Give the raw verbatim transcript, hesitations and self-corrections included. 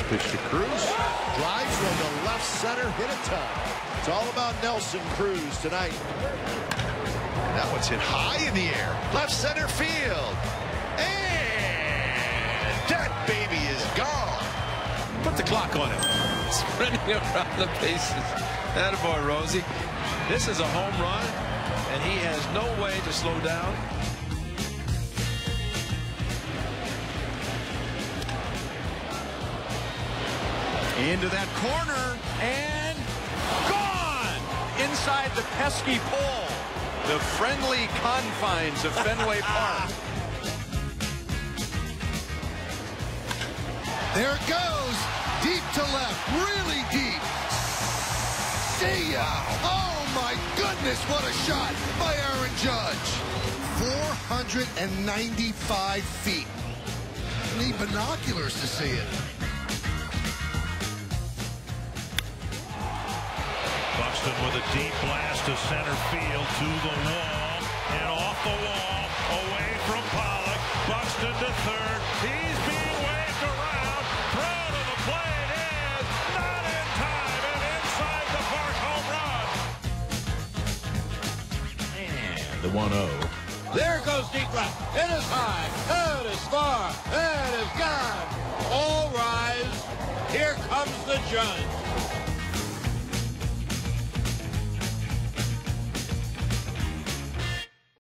Pitch to Cruz. Drives from the left center, hit it tough. It's all about Nelson Cruz tonight. That one's hit high in the air. Left center field. And that baby is gone. Put the clock on him. Sprinting around the bases. Attaboy, Rosie. This is a home run, and he has no way to slow down. Into that corner, and gone! Inside the pesky pole. The friendly confines of Fenway Park. There it goes. Deep to left. Really deep. See ya. Oh, my goodness. What a shot by Aaron Judge. four hundred ninety-five feet. You need binoculars to see it. Buxton with a deep blast to center field, to the wall, and off the wall, away from Pollock. Buxton to third. He's being waved around. Throw to the plate is not in time, and inside the park home run. And the one oh. There goes deep left. It is high. It is far. It is gone. All rise. Here comes the judge.